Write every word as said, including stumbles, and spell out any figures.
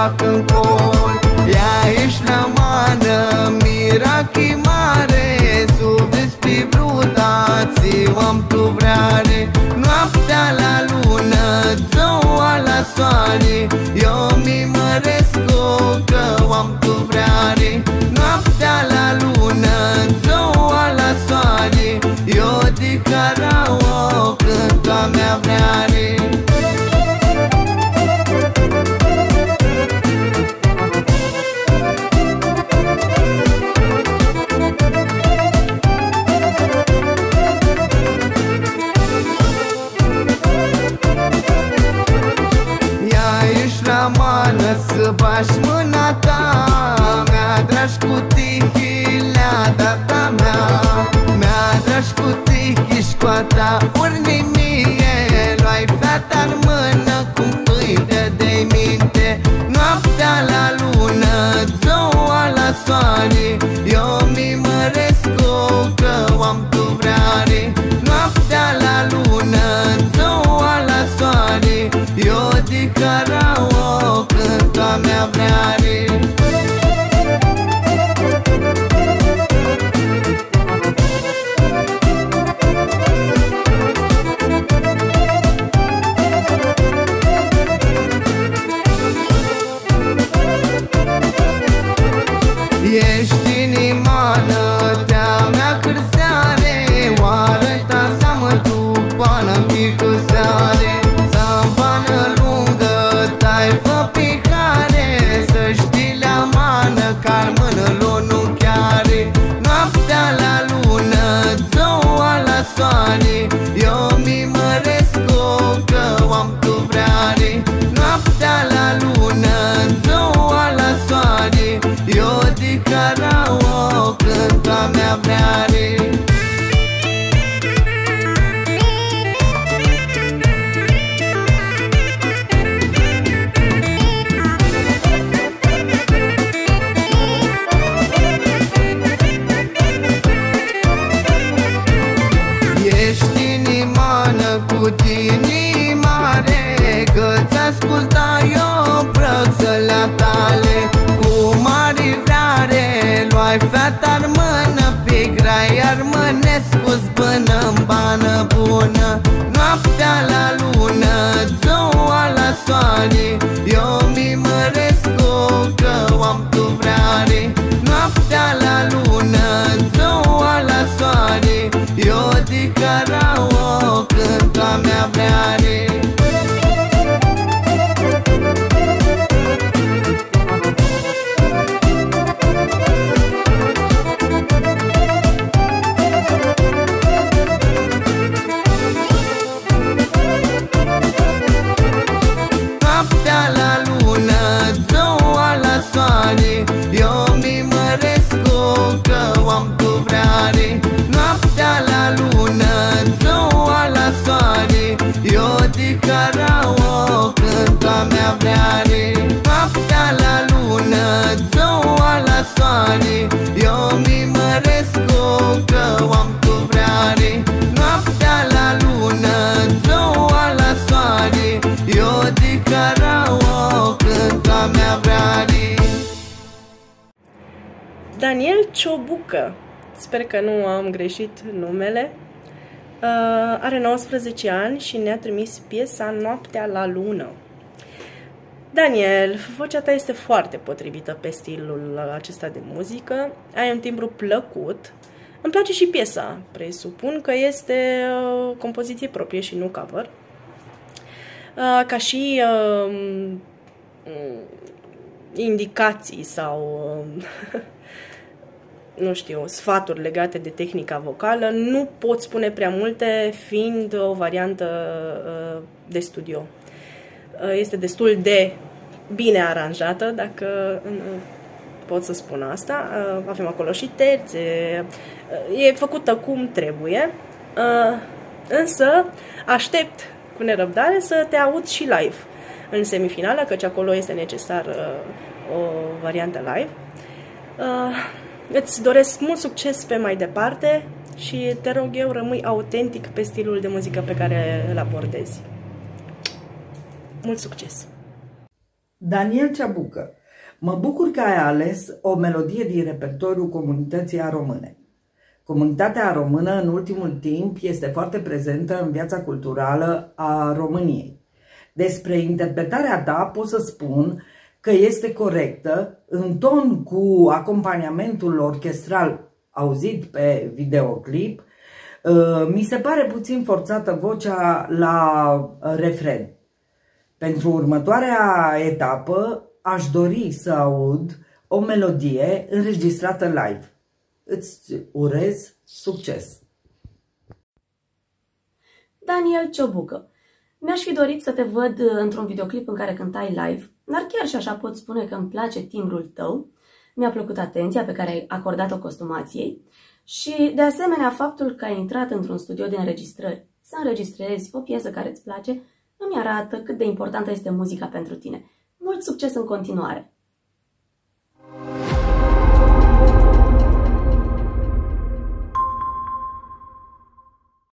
fac în col. Ea ești la mană, mirachi mare, Suvis pe vrutați, am tu vreare. Noaptea la lună, zoua la soare, eu mi măresc-o că am tu vreare. Noaptea la lună, zoua la soare, eu de carao când a mea vreare. Să bași mâna ta, mi-a dragi cu tihilea data mea, mi-a dragi cu tihișcoata urni mie. Luai fata-n mână cum îi dădei minte. Noaptea la lună, zoua la soare, eu mi măresc-o că am tu vreare. Noaptea la lună, zoua la soare, eu de carao când a mea vreare. Ești inimană, de-a mea cârseare, oară ta seamă tu pană picăseare. Să-mi pană lungă, tai fă picare, să știi la mană, car mână lo nu chiare. Noaptea la lună, zoua la soare, eu mi măresc-o că am tu vreare. Noaptea la lună, zoua la soare, eu de carao când a mea vreare. Ești inimană cu tine mare, că-ți asculta eu brățălea tale. Cu mare vreare, luai fata-n mână, pe grai armănescu-ți bână-n bană bună. Noaptea la lună, zoua la soare, eu mi măresc-o că am tu vreare. Noaptea la lună, zoua la soare, eu de carao când a mea vreare. Noaptea la lună, zoua la soare, eu mi măresc-o că am tu vreare. Noaptea la lună, zoua la soare, eu de carao când a mea vreare. Noaptea la lună, zoua la soare, eu mi măresc-o că am tu vreare. Noaptea la lună, zoua la soare, eu de carao când a mea vreare. Daniel Ciobucă, sper că nu am greșit numele, uh, are nouăsprezece ani și ne-a trimis piesa Noaptea la lună. Daniel, vocea ta este foarte potrivită pe stilul acesta de muzică, ai un timbru plăcut, îmi place și piesa, presupun că este uh, compoziție proprie și nu cover. Uh, ca și uh, indicații sau uh, nu știu, sfaturi legate de tehnica vocală, nu pot spune prea multe, fiind o variantă uh, de studio. Uh, este destul de bine aranjată, dacă uh, pot să spun asta. Uh, avem acolo și terțe, uh, e făcută cum trebuie, uh, însă aștept cu nerăbdare să te aud și live în semifinală, căci acolo este necesar uh, o variantă live. Uh, îți doresc mult succes pe mai departe și te rog eu, rămâi autentic pe stilul de muzică pe care îl abordezi. Mult succes! Daniel Ceabucă, mă bucur că ai ales o melodie din repertoriul comunității aromâne. Comunitatea română în ultimul timp este foarte prezentă în viața culturală a României. Despre interpretarea ta pot să spun că este corectă, în ton cu acompaniamentul orchestral auzit pe videoclip. Mi se pare puțin forțată vocea la refren. Pentru următoarea etapă aș dori să aud o melodie înregistrată live. Îți urez succes! Daniel Ciobucă, mi-aș fi dorit să te văd într-un videoclip în care cântai live, dar chiar și așa pot spune că îmi place timbrul tău, mi-a plăcut atenția pe care ai acordat-o costumației și, de asemenea, faptul că ai intrat într-un studio de înregistrări să înregistrezi o piesă care îți place, îmi arată cât de importantă este muzica pentru tine. Mult succes în continuare!